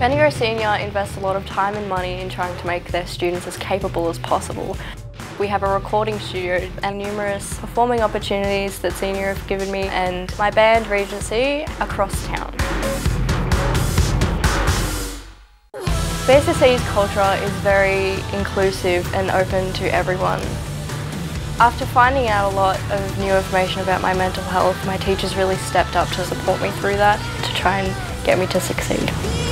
Bendigo Senior invests a lot of time and money in trying to make their students as capable as possible. We have a recording studio and numerous performing opportunities that Senior have given me, and my band Regency across town. BSSC's culture is very inclusive and open to everyone. After finding out a lot of new information about my mental health, my teachers really stepped up to support me through that to try and get me to succeed.